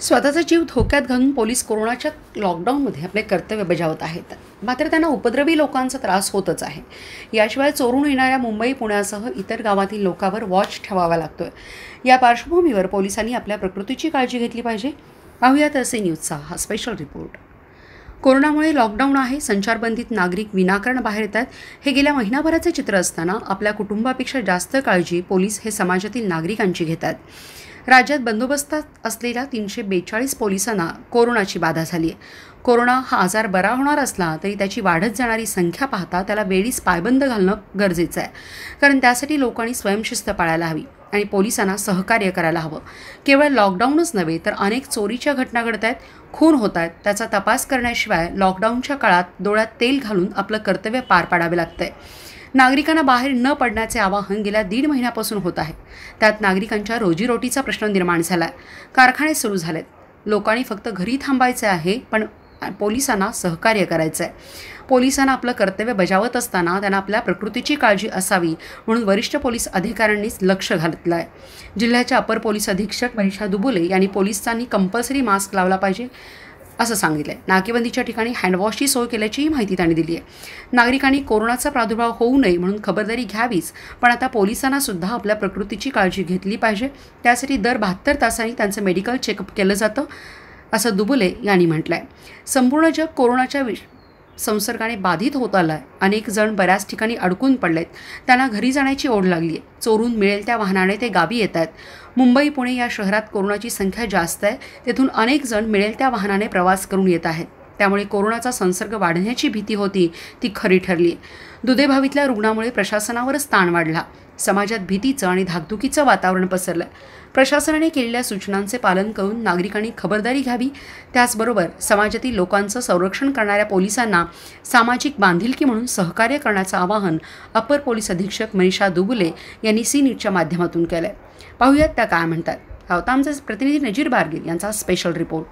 स्वतःचा जीव धोक्यात घालून पोलीस कोरोनाच्या लॉकडाऊनमध्ये आपले कर्तव्य बजावत आहेत. मात्र त्यांना उपद्रवी लोकांचा त्रास होतच आहे. याशिवाय चोरून येणाऱ्या मुंबई पुण्यासह इतर गावातील लोकांवर वॉच ठेवावा लागतोय. या पार्श्वभूमीवर पोलिसांनी आपल्या प्रकृतीची काळजी घेतली पाहिजे. पाहूयात असे न्यूजचा हा स्पेशल रिपोर्ट. कोरोनामुळे लॉकडाऊन आहे, संचारबंदीत नागरिक विनाकारण बाहेर येतात. हे गेल्या महिनाभराचे चित्र असताना आपल्या कुटुंबापेक्षा जास्त काळजी पोलीस हे समाजातील नागरिकांची घेतात. राज्यात बंदोबस्तात असलेल्या 342 पोलिसांना कोरोनाची बाधा झाली आहे. कोरोना हा आजार बरा होणार असला तरी त्याची वाढत जाणारी संख्या पाहता त्याला वेळीच पायबंद घालणं गरजेचं आहे. कारण त्यासाठी लोकांनी स्वयंशिस्त पाळायला हवी आणि पोलिसांना सहकार्य करायला हवं. केवळ लॉकडाऊनच नव्हे तर अनेक चोरीच्या घटना घडत आहेत, खून होत आहेत. त्याचा तपास करण्याशिवाय लॉकडाऊनच्या काळात डोळ्यात तेल घालून आपलं कर्तव्य पार पाडावे लागतंय. नागरिकांना बाहेर न पडण्याचे आवाहन गेल्या 1.5 महिन्यापासून होत आहे. त्यात नागरिकांच्या रोजीरोटीचा प्रश्न निर्माण झाला आहे. कारखाने सुरू झालेत. लोकांनी फक्त घरी थांबायचे आहे, पण पोलिसांना सहकार्य करायचं आहे. पोलिसांना आपलं कर्तव्य बजावत असताना त्यांना आपल्या प्रकृतीची काळजी असावी म्हणून वरिष्ठ पोलीस अधिकाऱ्यांनीच लक्ष घातलं आहे. जिल्ह्याच्या अपर पोलीस अधीक्षक मनीषा दुबुले यांनी पोलिसांनी कंपल्सरी मास्क लावला पाहिजे असं सांगितलं आहे. नाकेबंदीच्या ठिकाणी हँडवॉशची सोय केल्याचीही माहिती त्यांनी दिली आहे. नागरिकांनी कोरोनाचा प्रादुर्भाव होऊ नये म्हणून खबरदारी घ्यावीच, पण आता पोलिसांना सुद्धा आपल्या प्रकृतीची काळजी घेतली पाहिजे. त्यासाठी दर 72 तासांनी त्यांचं मेडिकल चेकअप केलं जातं असं दुबुले यांनी म्हटलं आहे. संपूर्ण जग कोरोनाच्या संसर्गाने बाधित होत आलं आहे. अनेक जण बऱ्याच ठिकाणी अडकून पडलेत. त्यांना घरी जाण्याची ओढ लागली आहे. चोरून मिळेल त्या वाहनाने ते गावी येत आहेत. मुंबई पुणे या शहरात कोरोनाची संख्या जास्त आहे. तेथून अनेक जण मिळेल त्या वाहनाने प्रवास करून येत आहेत. त्यामुळे कोरोनाचा संसर्ग वाढण्याची भीती होती ती खरी ठरली. दुधेभावीतल्या रुग्णामुळे प्रशासनावरच ताण वाढला. समाजात भीतीचं आणि धाकधुकीचं वातावरण पसरलं. प्रशासनाने केलेल्या सूचनांचे पालन करून नागरिकांनी खबरदारी घ्यावी. त्याचबरोबर समाजातील लोकांचं संरक्षण करणाऱ्या पोलिसांना सामाजिक बांधिलकी म्हणून सहकार्य करण्याचं आवाहन अपर पोलीस अधीक्षक मनीषा दुबुले यांनी सी न्यूजच्या माध्यमातून केलं आहे. पाहूयात त्या काय म्हणतात. हा होता आमचे प्रतिनिधी नजीर बारगील यांचा स्पेशल रिपोर्ट.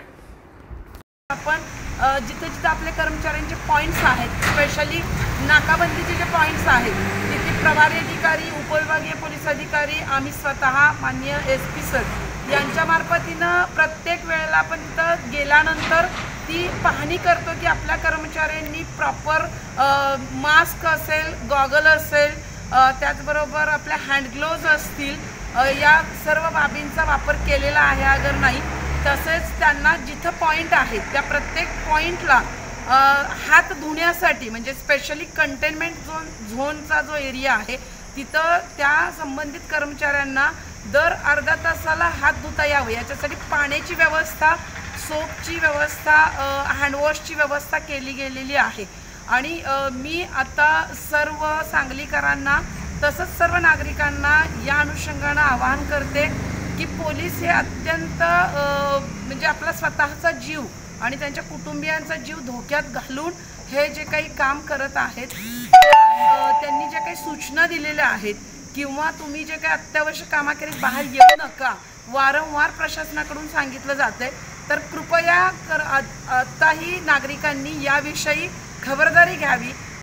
आपण जिथे जिथे आपले कर्मचाऱ्यांचे पॉईंट्स आहेत, स्पेशली नाकाबंदीचे जे पॉईंट्स आहेत, तिथे प्रभारी अधिकारी, उपविभागीय पोलीस अधिकारी, आम्ही स्वतः माननीय SP सर यांच्या मार्फतीनं प्रत्येक वेळेला आपण तिथं गेल्यानंतर ती पाहणी करतो की आपल्या कर्मचाऱ्यांनी प्रॉपर मास्क असेल, गॉगल असेल, त्याचबरोबर आपल्या हँडग्लोव्ज असतील, या सर्व बाबींचा वापर केलेला आहे अगर नाही. तसेच त्यांना जिथं पॉईंट आहेत त्या प्रत्येक पॉईंटला हात धुण्यासाठी, म्हणजे स्पेशली कंटेनमेंट झोनचा जो एरिया आहे तिथं त्या संबंधित कर्मचाऱ्यांना दर अर्धा तासाला हात धुता यावं याच्यासाठी पाण्याची व्यवस्था, सोपची व्यवस्था, हँडवॉशची व्यवस्था केली गेलेली आहे. आणि मी आता सर्व सांगलीकरांना तसंच सर्व नागरिकांना या अनुषंगानं आवाहन करते की पोलीस हे अत्यंत म्हणजे आपला स्वतःचा जीव आणि त्यांच्या कुटुंबियांचा जीव धोक्यात घालून हे जे काही काम करत आहेत, त्यांनी जे काही सूचना दिलेल्या आहेत किंवा तुम्ही जे काही अत्यावश्यक कामाकरीत बाहेर येऊ नका वारंवार प्रशासनाकडून सांगितलं जातंय, तर कृपया आताही नागरिकांनी याविषयी खबरदारी घ्यावी.